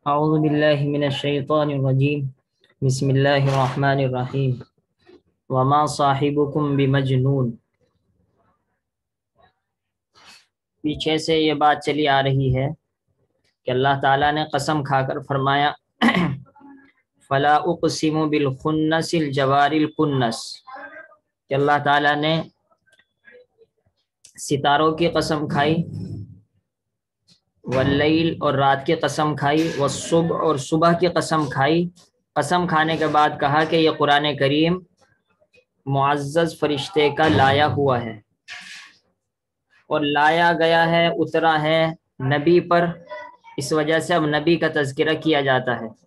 اعوذ باللہ من الشیطان الرجیم بسم اللہ الرحمن الرحیم وما صاحبکم بمجنون۔ پیچھے سے یہ بات چلی آ رہی ہے کہ اللہ تعالیٰ نے قسم کھا کر فرمایا فلا اقسم بالخنس الجوار الکنس، کہ اللہ تعالیٰ نے ستاروں کی قسم کھائی، واللیل اور رات کی قسم کھائی، والصبح اور صبح کی قسم کھائی۔ قسم کھانے کے بعد کہا کہ یہ قرآن کریم معزز فرشتے کا لایا ہوا ہے، اور لایا گیا ہے، اترا ہے نبی پر، اس وجہ سے اب نبی کا تذکرہ کیا جاتا ہے۔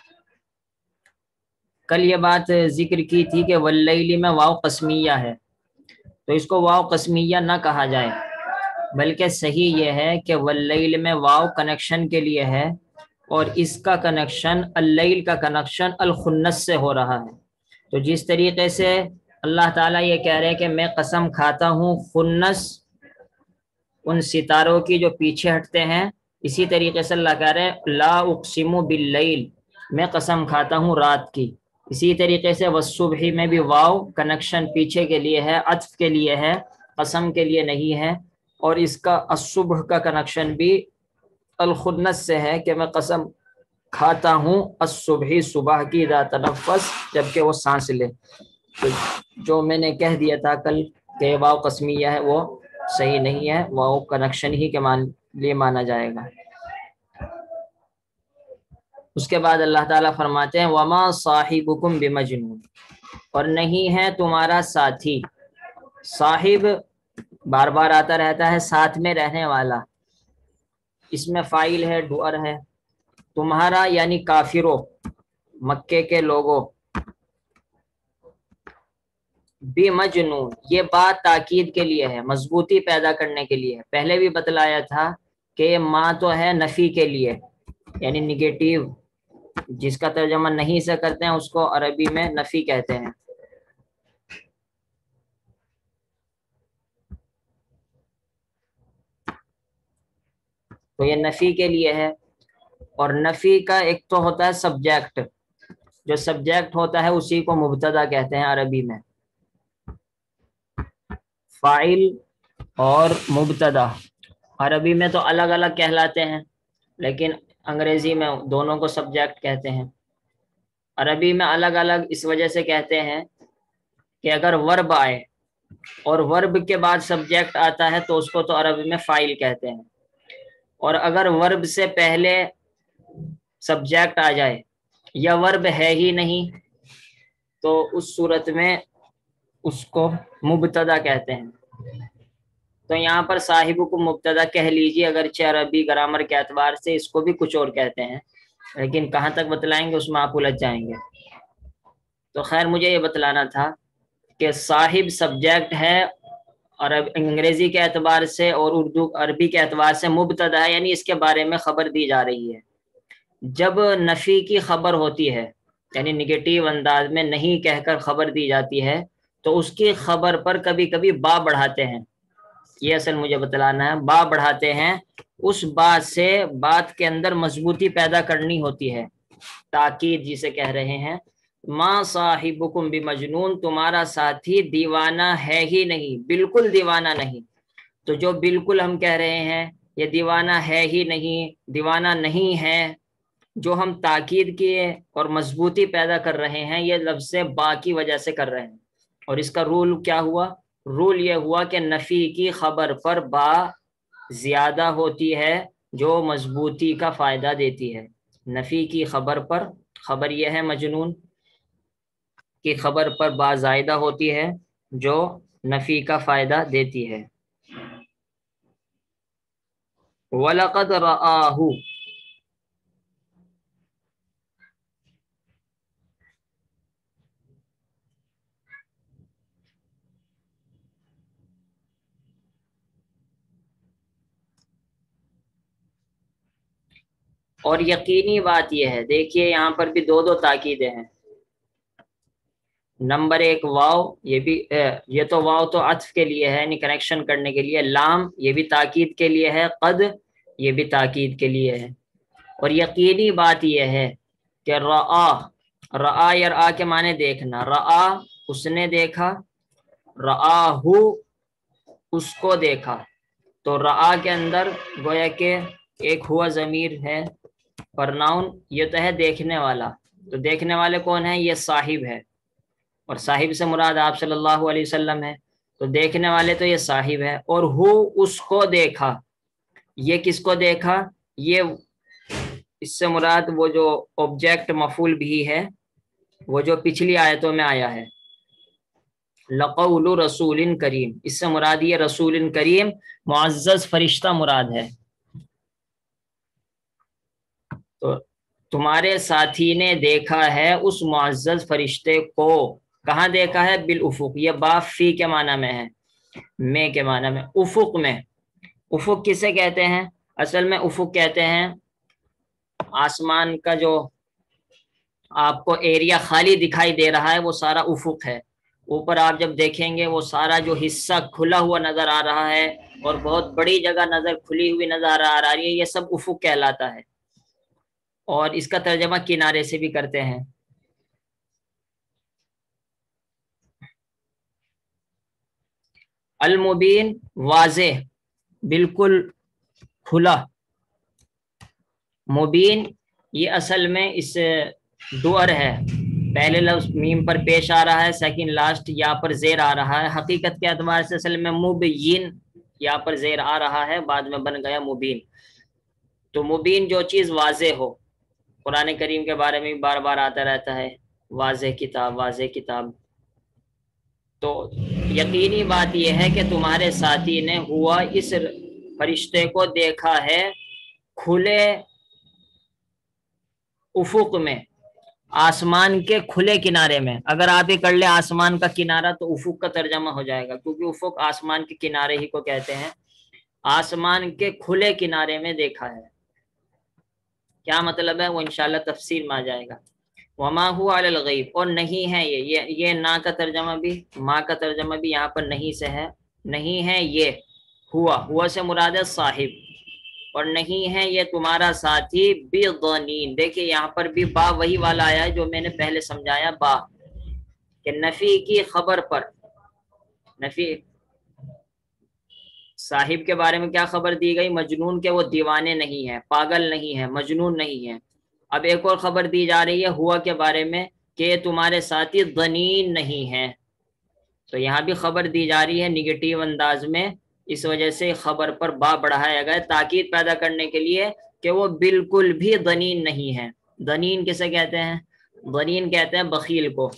کل یہ بات ذکر کی تھی کہ واللیل میں واو قسمیہ ہے، تو اس کو واو قسمیہ نہ کہا جائے، بلکہ صحیح یہ ہے کہ واللیل میں واو کنیکشن کے لیے ہے، اور اس کا کنیکشن اللیل کا کنیکشن الخنس سے ہو رہا ہے۔ تو جس طریقے سے اللہ تعالیٰ یہ کہہ رہے ہیں کہ میں قسم کھاتا ہوں خنس، ان ستاروں کی جو پیچھے ہٹتے ہیں، اسی طریقے سے اللہ کہہ رہے ہیں لا اقسم باللیل، میں قسم کھاتا ہوں رات کی۔ اسی طریقے سے والصبح میں بھی واو کنیکشن پیچھے کے لیے ہے، عطف کے لیے ہے، قسم کے لیے نہیں ہے، اور اس کا الصبح کا کنیکشن بھی الخنس سے ہے کہ میں قسم کھاتا ہوں الصبح، صبح کی، اذا تنفس، جبکہ وہ سانس لے۔ تو جو میں نے کہہ دیا تھا کل کہ واو قسمیہ ہے وہ صحیح نہیں ہے، واو کنیکشن ہی کے لیے مانا جائے گا۔ اس کے بعد اللہ تعالیٰ فرماتے ہیں وما صاحبکم بمجنون، اور نہیں ہے تمہارا ساتھی۔ صاحب بار بار آتا رہتا ہے، ساتھ میں رہنے والا، اس میں فاعل ہے، ڈوئر ہے۔ تمہارا یعنی کافروں، مکے کے لوگوں، بمجنون، یہ بات تاکید کے لیے ہے، مضبوطی پیدا کرنے کے لیے ہے۔ پہلے بھی بتلایا تھا کہ یہ ماں تو ہے نفی کے لیے، یعنی نگیٹیو، جس کا ترجمہ نہیں سے کرتے ہیں اس کو عربی میں نفی کہتے ہیں۔ تو یہ نفی کے لیے ہے، اور نفی کا ایک تو ہوتا ہے سبجیکٹ، جو سبجیکٹ ہوتا ہے اسی کو مبتدا کہتے ہیں عربی میں۔ فاعل اور مبتدا عربی میں تو الگ الگ کہلاتے ہیں، لیکن انگریزی میں دونوں کو سبجیکٹ کہتے ہیں۔ عربی میں الگ الگ اس وجہ سے کہتے ہیں کہ اگر ورب آئے اور ورب کے بعد سبجیکٹ آتا ہے تو اس کو تو عربی میں فاعل کہتے ہیں، اور اگر ورب سے پہلے سبجیکٹ آ جائے یا ورب ہے ہی نہیں تو اس صورت میں اس کو مبتدا کہتے ہیں۔ تو یہاں پر صاحب کو مبتدا کہہ لیجیے، اگرچہ عربی گرامر کے اعتبار سے اس کو بھی کچھ اور کہتے ہیں، لیکن کہاں تک بتلائیں گے اس میں آپ الجھ جائیں گے۔ تو خیر مجھے یہ بتلانا تھا کہ صاحب سبجیکٹ ہے، اور انگریزی کے اعتبار سے اور عربی کے اعتبار سے مبتدا ہے، یعنی اس کے بارے میں خبر دی جا رہی ہے۔ جب نفی کی خبر ہوتی ہے، یعنی نگیٹیو انداز میں نہیں کہہ کر خبر دی جاتی ہے، تو اس کی خبر پر کبھی کبھی با بڑھاتے ہیں۔ یہ اصل مجھے بتلانا ہے، با بڑھاتے ہیں، اس بات سے بات کے اندر مضبوطی پیدا کرنی ہوتی ہے، تاکید جسے کہہ رہے ہیں۔ ما صاحبکم بمجنون، تمہارا ساتھی دیوانہ ہے ہی نہیں، بالکل دیوانہ نہیں۔ تو جو بالکل ہم کہہ رہے ہیں یہ دیوانہ ہے ہی نہیں، دیوانہ نہیں ہے، جو ہم تاکید کیے اور مضبوطی پیدا کر رہے ہیں یہ لفظ سے با کی وجہ سے کر رہے ہیں۔ اور اس کا رول کیا ہوا؟ رول یہ ہوا کہ نفی کی خبر پر با زیادہ ہوتی ہے جو مضبوطی کا فائدہ دیتی ہے۔ نفی کی خبر پر، خبر یہ ہے مجنون کی خبر پر با زائدہ ہوتی ہے جو نفی کا فائدہ دیتی ہے۔ وَلَقَدْ رَآهُ، اور یقینی بات یہ ہے، دیکھیے یہاں پر بھی دو دو تاکیدیں ہیں۔ نمبر ایک واو، یہ بھی یہ تو واو تو عطف کے لیے ہے، یعنی کنیکشن کرنے کے لیے۔ لام یہ بھی تاکید کے لیے ہے، قد یہ بھی تاکید کے لیے ہے۔ اور یقینی بات یہ ہے کہ رآ، رآ یا رآ کے معنی دیکھنا، رآ اس نے دیکھا، رآہو اس کو دیکھا، تو رآ کے اندر گویا کہ ایک ہوا ضمیر ہے، پرناؤن یہ تو ہے دیکھنے والا، تو دیکھنے والے کون ہیں؟ یہ صاحب ہے، اور صاحب سے مراد آپ صلی اللہ علیہ وسلم ہے، تو دیکھنے والے تو یہ صاحب ہے، اور ہو اس کو دیکھا، یہ کس کو دیکھا؟ یہ اس سے مراد وہ جو آبجیکٹ مفعول بھی ہے وہ جو پچھلی آیتوں میں آیا ہے، لقول رسول کریم، اس سے مراد یہ رسول کریم معزز فرشتہ مراد ہے۔ تو تمہارے ساتھی نے دیکھا ہے اس معزز فرشتے کو، کہاں دیکھا ہے؟ بالافق، یہ با فی کے معنی میں ہے، میں کے معنی میں، افق میں۔ افق کسے کہتے ہیں؟ اصل میں افق کہتے ہیں آسمان کا جو آپ کو ایریا خالی دکھائی دے رہا ہے وہ سارا افق ہے، اوپر آپ جب دیکھیں گے وہ سارا جو حصہ کھلا ہوا نظر آ رہا ہے اور بہت بڑی جگہ نظر کھلی ہوئی نظر آ رہی ہے، یہ سب افق کہلاتا ہے، اور اس کا ترجمہ کنارے سے بھی کرتے ہیں۔ المبین واضح، بالکل کھلا، مبین یہ اصل میں اس دور ہے، پہلے لفظ میم پر پیش آ رہا ہے، سیکنڈ لاسٹ یا پر زیر آ رہا ہے، حقیقت کے اعتبار سے اصل میں مبین یا پر زیر آ رہا ہے، بعد میں بن گیا مبین۔ تو مبین جو چیز واضح ہو، قرآن کریم کے بارے میں بار بار آتا رہتا ہے واضح کتاب، واضح کتاب۔ تو یقینی بات یہ ہے کہ تمہارے ساتھی نے ہوا اس فرشتے کو دیکھا ہے کھلے افق میں، آسمان کے کھلے کنارے میں، اگر آپ یہ کر لیں آسمان کا کنارہ تو افق کا ترجمہ ہو جائے گا، کیونکہ افق آسمان کے کنارے ہی کو کہتے ہیں، آسمان کے کھلے کنارے میں دیکھا ہے۔ کیا مطلب ہے وہ انشاءاللہ تفسیر میں آ جائے گا۔ وما هو علی الغیب، اور نہیں ہے یہ نا کا ترجمہ بھی، ما کا ترجمہ بھی یہاں پر نہیں سے ہے، نہیں ہے یہ، ہوا سے مراد ہے صاحب، اور نہیں ہے یہ تمہارا ساتھی بضنین، دیکھیں یہاں پر بھی با وہی والا آیا ہے جو میں نے پہلے سمجھایا، با کہ نفی کی خبر پر، نفی صاحب کے بارے میں کیا خبر دی گئی؟ مجنون کے وہ دیوانے نہیں ہیں، پاگل نہیں ہیں، مجنون نہیں ہیں۔ اب ایک اور خبر دی جا رہی ہے ہوا کے بارے میں کہ یہ تمہارے ساتھی ضنین نہیں ہیں، تو یہاں بھی خبر دی جا رہی ہے نگیٹیو انداز میں، اس وجہ سے خبر پر با بڑھایا گیا تاکید پیدا کرنے کے لیے کہ وہ بالکل بھی ضنین نہیں ہے۔ ضنین کسے کہتے ہیں؟ ضنین کہتے ہیں بخیل کو،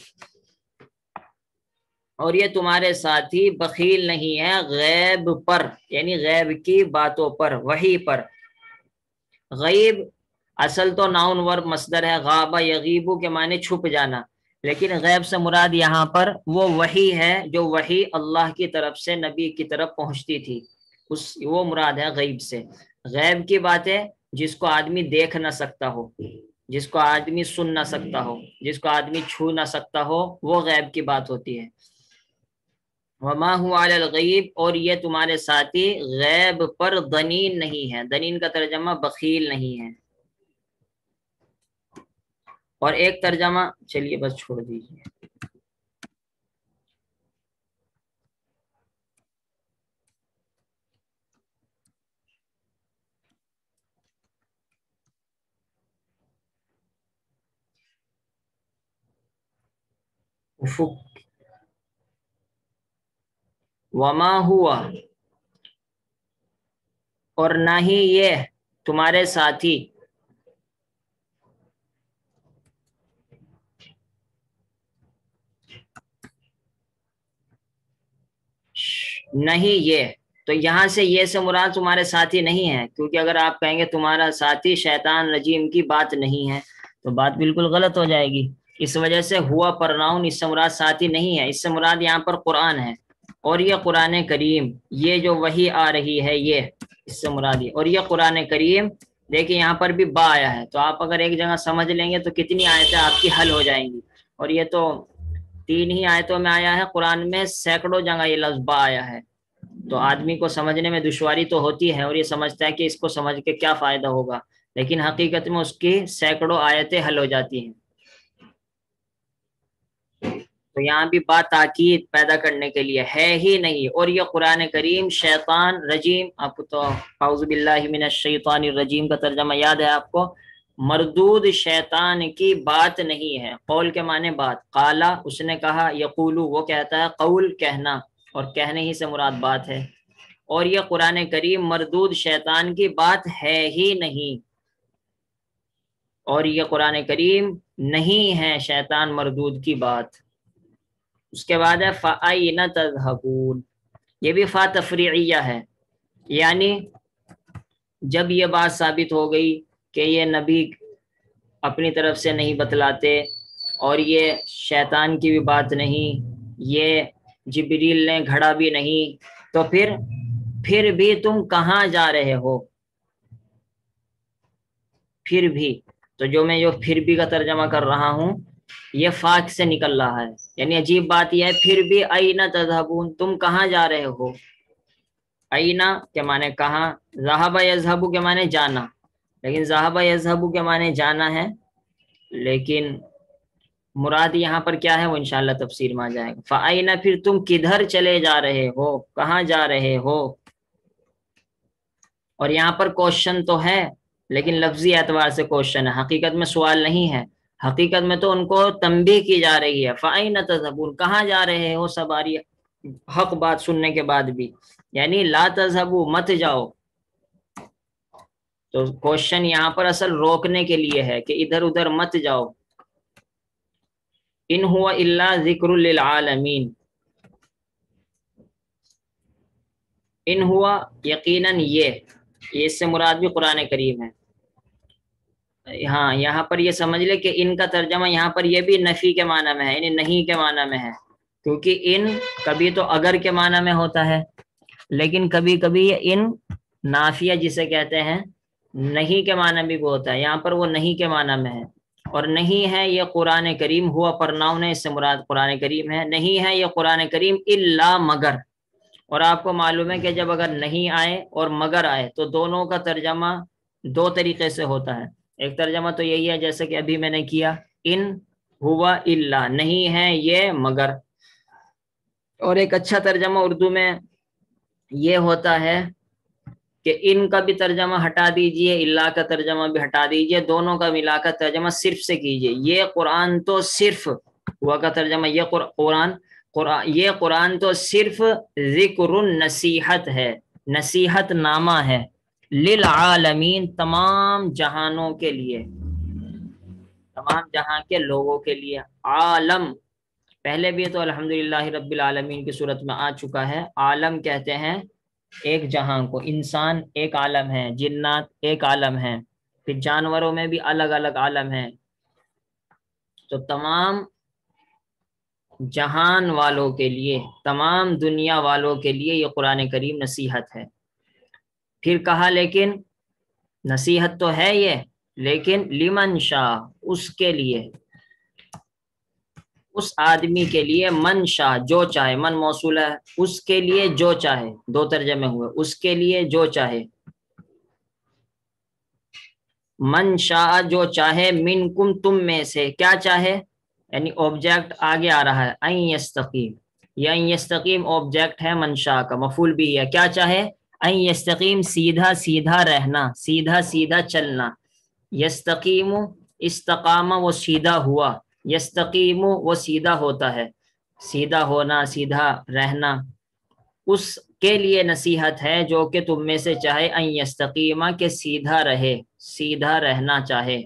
اور یہ تمہارے ساتھی بخیل نہیں ہے غیب پر، یعنی غیب کی باتوں پر، وحی پر۔ غیب اصل تو ناؤن ورب مصدر ہے، غابہ یغیبو کے معنی چھپ جانا، لیکن غیب سے مراد یہاں پر وہ وحی ہے جو وحی اللہ کی طرف سے نبی کی طرف پہنچتی تھی، وہ مراد ہے غیب سے۔ غیب کی باتیں جس کو آدمی دیکھ نہ سکتا ہو، جس کو آدمی سن نہ سکتا ہو، جس کو آدمی چھو نہ سکتا ہو، وہ غیب کی بات ہوتی ہے۔ وما هو علی الغیب، اور یہ تمہارے ساتھی غیب پر ضنین نہیں ہے، ضنین کا ترجمہ بخیل نہیں ہے۔ اور ایک ترجمہ چلیے بس چھوڑ دیجیے، افق، وما ہوا، اور نہ ہی یہ تمہارے ساتھی، نہیں یہ، تو یہاں سے یہ سے مراد تمہارے ساتھی نہیں ہے، کیونکہ اگر آپ کہیں گے تمہارا ساتھی شیطان رجیم کی بات نہیں ہے تو بات بالکل غلط ہو جائے گی، اس وجہ سے ہوا پرناؤن اس سے مراد ساتھی نہیں ہے، اس سے مراد یہاں پر قرآن ہے، اور یہ قرآن کریم، یہ جو وحی آ رہی ہے یہ اس سے مراد ہے، اور یہ قرآن کریم دیکھیں یہاں پر بھی با آیا ہے، تو آپ اگر ایک جگہ سمجھ لیں گے تو کتنی آیتیں آپ کی حل ہو جائیں گی، اور یہ تو 3 ہی آیتوں میں آیا ہے، قرآن میں سینکڑوں جگہ یہ لفظ با آیا ہے، تو آدمی کو سمجھنے میں دشواری تو ہوتی ہے، اور یہ سمجھتا ہے کہ اس کو سمجھ کے کیا فائدہ ہوگا، لیکن حقیقت میں اس کی سینکڑوں آیتیں حل ہو جاتی ہیں. تو یہاں بھی بات تاکید پیدا کرنے کے لیے ہے ہی نہیں. اور یہ قرآن کریم شیطان رجیم، آپ کو تو اعوذ باللہ من الشیطان الرجیم کا ترجمہ یاد ہے آپ کو، مردود شیطان کی بات نہیں ہے. قول کے معنی بات، قالا اس نے کہا، یقولو وہ کہتا ہے، قول کہنا، اور کہنے ہی سے مراد بات ہے. اور یہ قرآن کریم مردود شیطان کی بات ہے ہی نہیں. اور یہ قرآن کریم نہیں ہے شیطان مردود کی بات. اس کے بعد ہے فَأَيْنَ تَذْهَبُونَ، یہ بھی فا تفریعیہ ہے، یعنی جب یہ بات ثابت ہو گئی کہ یہ نبی اپنی طرف سے نہیں بتلاتے اور یہ شیطان کی بھی بات نہیں، یہ جبریل نے گھڑا بھی نہیں، تو پھر بھی تم کہاں جا رہے ہو؟ پھر بھی، تو جو میں پھر بھی کا ترجمہ کر رہا ہوں یہ فاق سے نکل رہا ہے. یعنی عجیب بات یہ ہے، پھر بھی اینا تذہبون، تم کہاں جا رہے ہو؟ اینا کے معنی کہاں، ذہب یذہب کے معنی جانا، لیکن ذہب یذہب کے معنی جانا ہے، لیکن مراد یہاں پر کیا ہے وہ انشاءاللہ تفسیر میں آ جائے گا. فَأَيْنَ، پھر تم کدھر چلے جا رہے ہو، کہاں جا رہے ہو؟ اور یہاں پر کوشچن تو ہے لیکن لفظی اعتبار سے کوشچن ہے، حقیقت میں سوال نہیں ہے. حقیقت میں تو ان کو تنبیہ کی جا رہی ہے، فَأَيْنَ تَذْهَبُونَ، کہاں جا رہے ہو سواری حق بات سننے کے بعد بھی، یعنی لا تذهبوا، مت جاؤ. تو کوشچن یہاں پر اصل روکنے کے لیے ہے کہ ادھر ادھر مت جاؤ. ان هو الا ذکر للعالمین، ان ہوا یقیناً یہ اس سے مراد بھی قرآن کریم ہے. ہاں یہاں پر یہ سمجھ لے کہ ان کا ترجمہ یہاں پر یہ بھی نفی کے معنی میں ہے، یعنی نہیں کے معنی میں ہے، کیونکہ ان کبھی تو اگر کے معنی میں ہوتا ہے، لیکن کبھی کبھی یہ ان نافیہ جسے کہتے ہیں نہیں کے معنی بھی وہ ہوتا ہے. یہاں پر وہ نہیں کے معنی میں ہے، اور نہیں ہے یہ قرآن کریم، ہوا پر ناؤن ہے، اس سے مراد قرآن کریم ہے. نہیں ہے یہ قرآن کریم الا مگر. اور آپ کو معلوم ہے کہ جب اگر نہیں آئے اور مگر آئے تو دونوں کا ترجمہ دو طریقے سے ہوتا ہے. ایک ترجمہ تو یہی ہے جیسے کہ ابھی میں نے کیا، ان ہوا الا، نہیں ہے یہ مگر. اور ایک اچھا ترجمہ اردو میں یہ ہوتا ہے کہ ان کا بھی ترجمہ ہٹا دیجئے، الا کا ترجمہ بھی ہٹا دیجئے، دونوں کا ملا کر ترجمہ صرف سے کیجئے. یہ قرآن تو صرف، ہوا کا ترجمہ یہ قرآن تو صرف ذکر النصیحت ہے، نصیحت نامہ ہے، للعالمین، تمام جہانوں کے لیے، تمام جہاں کے لوگوں کے لیے. عالم پہلے بھی تو الحمدللہ رب العالمین کی صورت میں آ چکا ہے. عالم کہتے ہیں ایک جہاں کو، انسان ایک عالم ہے، جنات ایک عالم ہے، پھر جانوروں میں بھی الگ الگ عالم ہیں. تو تمام جہان والوں کے لیے، تمام دنیا والوں کے لیے یہ قرآن کریم نصیحت ہے. پھر کہا لیکن نصیحت تو ہے یہ، لیکن لمن شاء، اس کے لیے، اس آدمی کے لیے، من شاء جو چاہے، من موصول ہے، اس کے لیے جو چاہے، دو ترجمے ہوئے، اس کے لیے جو چاہے. من شاء جو چاہے، منکم تم میں سے، کیا چاہے، یعنی آبجیکٹ آگے آ رہا ہے، ان یستقیم، یا ان یستقیم آبجیکٹ ہے من شاء کا، مفعول بھی ہے، کیا چاہے، ان یستقیم سیدھا سیدھا رہنا، سیدھا سیدھا چلنا. یستقیم استقام وہ سیدھا ہوا، یستقیم وہ سیدھا ہوتا ہے، سیدھا ہونا، سیدھا رہنا. اس کے لیے نصیحت ہے جو کہ تم میں سے چاہے ان یستقیمہ، کہ سیدھا رہے، سیدھا رہنا چاہے.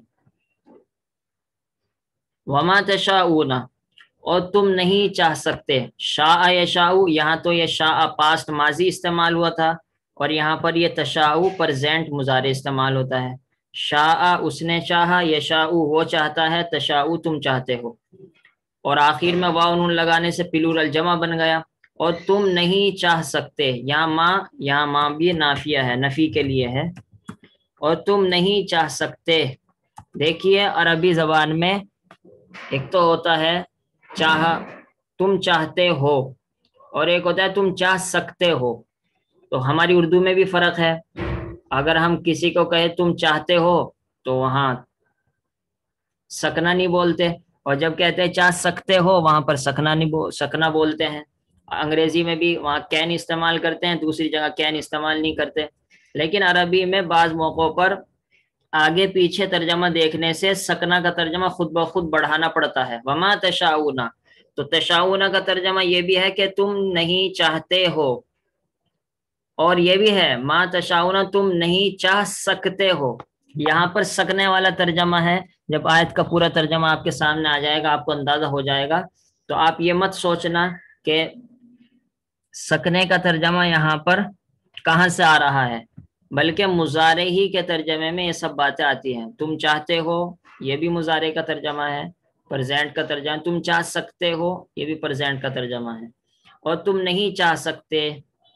وما تشاؤون، اور تم نہیں چاہ سکتے، شاء یشاء، یہاں تو یہ شاء پاسٹ ماضی استعمال ہوا تھا، اور یہاں پر یہ تشاء پرزینٹ مضارع استعمال ہوتا ہے. شاء اس نے چاہا، یشاء وہ چاہتا ہے، تشاء تم چاہتے ہو، اور آخر میں واو نون لگانے سے پلورل جمع بن گیا. اور تم نہیں چاہ سکتے، یہاں ماں بھی نافیہ ہے، نفی کے لیے ہے، اور تم نہیں چاہ سکتے. دیکھیے عربی زبان میں ایک تو ہوتا ہے چاہا، تم چاہتے ہو، اور ایک ہوتا ہے تم چاہ سکتے ہو. تو ہماری اردو میں بھی فرق ہے. اگر ہم کسی کو کہیں تم چاہتے ہو تو وہاں سکنا نہیں بولتے، اور جب کہتے ہیں چاہ سکتے ہو وہاں پر سکنا نہیں سکنا بولتے ہیں۔ انگریزی میں بھی وہاں کین استعمال کرتے ہیں، دوسری جگہ کین استعمال نہیں کرتے، لیکن عربی میں بعض موقعوں پر آگے پیچھے ترجمہ دیکھنے سے سکنا کا ترجمہ خود بخود بڑھانا پڑتا ہے۔ وما تشاؤون، تو تشاؤون کا ترجمہ یہ بھی ہے کہ تم نہیں چاہتے ہو، اور یہ بھی ہے ما تشاؤون تم نہیں چاہ سکتے ہو۔ یہاں پر سکنے والا ترجمہ ہے، جب آیت کا پورا ترجمہ آپ کے سامنے آ جائے گا آپ کو اندازہ ہو جائے گا، تو آپ یہ مت سوچنا کہ سکنے کا ترجمہ یہاں پر کہاں سے آ رہا ہے، بلکہ مضارع ہی کے ترجمے میں یہ سب باتیں آتی ہیں۔ تم چاہتے ہو یہ بھی مضارع کا ترجمہ ہے، پریزنٹ کا ترجمہ، تم چاہ سکتے ہو یہ بھی پریزنٹ کا ترجمہ ہے، اور تم نہیں چاہ سکتے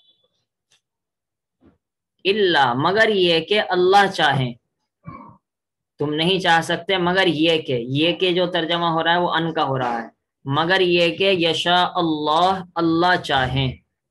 الا مگر یہ کہ اللہ چاہیں، تم نہیں چاہ سکتے مگر یہ کہ جو ترجمہ ہو رہا ہے وہ ان کا ہو رہا ہے، مگر یہ کہ یشاء اللہ اللہ چاہیں۔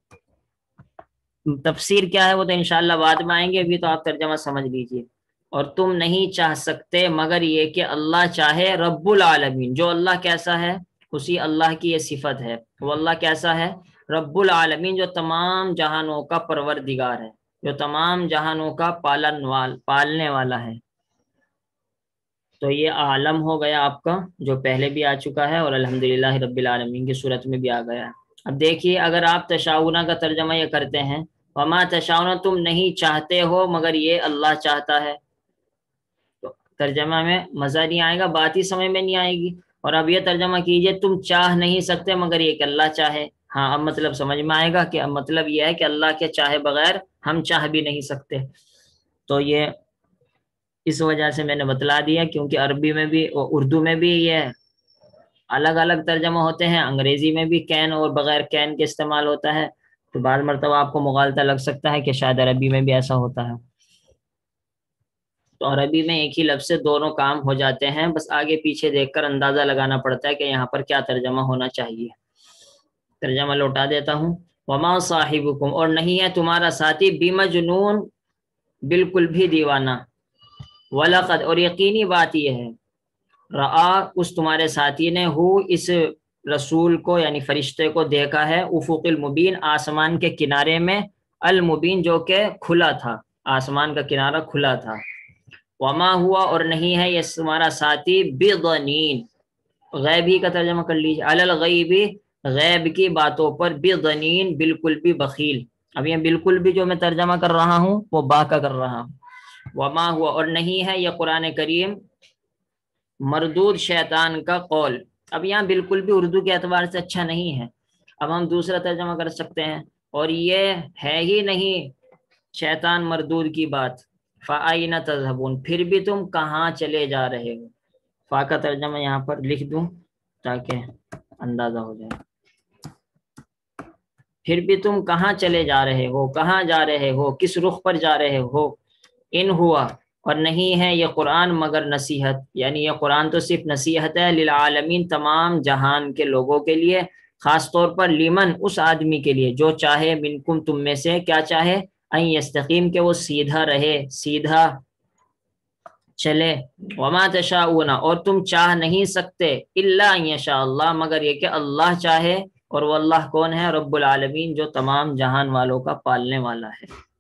تفسیر کیا ہے وہ تو انشاءاللہ بعد میں آئیں گے، ابھی تو آپ ترجمہ سمجھ لیجئے۔ اور تم نہیں چاہ سکتے مگر یہ کہ اللہ چاہے، رب العالمین، جو اللہ کیسا ہے اسی اللہ کی یہ صفت ہے، وہ اللہ کیسا ہے، رب العالمین، جو تمام جہانوں کا پروردگار ہے، جو تمام جہانوں کا پالنے والا ہے۔ تو یہ عالم ہو گیا آپ کا جو پہلے بھی آ چکا ہے، اور الحمدللہ رب العالمین کی صورت میں بھی آ گیا ہے۔ اب دیکھیے اگر آپ تشاؤنہ کا ترجمہ یہ کرتے ہیں وما تشاؤنہ تم نہیں چاہتے ہو مگر یہ اللہ چاہتا ہے، تو ترجمہ میں مزہ نہیں آئے گا، بات ہی سمجھ میں نہیں آئے گی۔ اور اب یہ ترجمہ کیجئے تم چاہ نہیں سکتے مگر یہ کہ اللہ چاہے، ہاں اب مطلب سمجھ میں آئے گا کہ اب مطلب یہ ہے کہ اللہ کے چاہے بغیر ہم چاہ بھی نہیں سکتے۔ تو یہ اس وجہ سے میں نے بتلا دیا، کیونکہ عربی میں بھی اردو میں بھی یہ الگ الگ ترجمہ ہوتے ہیں، انگریزی میں بھی کین اور بغیر کین کے استعمال ہوتا ہے، تو بعض مرتبہ آپ کو مغالطہ لگ سکتا ہے کہ شاید عربی میں بھی ایسا ہوتا ہے۔ تو عربی میں ایک ہی لفظ سے دونوں کام ہو جاتے ہیں، بس آگے پیچھے دیکھ کر اندازہ لگانا پڑتا ہے کہ یہاں پر کیا ترجمہ ہونا چاہیے۔ ترجمہ لوٹا دیتا ہوں، وما صاحبکم، اور نہیں ہے تمہارا ساتھی، بمجنون، بالکل بھی دیوانہ، وَلَقَدْ، اور یقینی بات یہ ہے، رآ، اس تمہارے ساتھی نے، اس رسول کو یعنی فرشتے کو دیکھا ہے، افق المبین، آسمان کے کنارے میں، المبین جو کہ کھلا تھا، آسمان کا کنارہ کھلا تھا، وما ہوا، اور نہیں ہے یہ تمہارا ساتھی، بضنین، غیب ہی کا ترجمہ کر لیجیے، علی الغیب، غیب کی باتوں پر، بضنین، بالکل بھی بخیل۔ اب یہ بالکل بھی جو میں ترجمہ کر رہا ہوں وہ با کا کر رہا ہوں۔ وما ہوا، اور نہیں ہے یہ قرآن کریم، مردود شیطان کا قول۔ اب یہاں بالکل بھی اردو کے اعتبار سے اچھا نہیں ہے، اب ہم دوسرا ترجمہ کر سکتے ہیں، اور یہ ہے ہی نہیں شیطان مردود کی بات، فَأَيْنَ تَذْهَبُونَ، پھر بھی تم کہاں چلے جا رہے ہو۔ فا کا ترجمہ یہاں پر لکھ دوں تاکہ اندازہ ہو جائے، پھر بھی تم کہاں چلے جا رہے ہو، کہاں جا رہے ہو، کس رخ پر جا رہے ہو، ان ہوا، اور نہیں ہے یہ قرآن مگر نصیحت، یعنی یہ قرآن تو صرف نصیحت ہے، للعالمین، تمام جہان کے لوگوں کے لیے، خاص طور پر لیمن، اس آدمی کے لیے جو چاہے، منکم، تم میں سے، کیا چاہے، ان یستقیم، کہ وہ سیدھا رہے، سیدھا چلے، وما تشاؤون، اور تم چاہ نہیں سکتے، الا ان یشاء اللہ، مگر یہ کہ اللہ چاہے، اور وہ اللہ کون ہے، رب العالمین، جو تمام جہان والوں کا پالنے والا ہے۔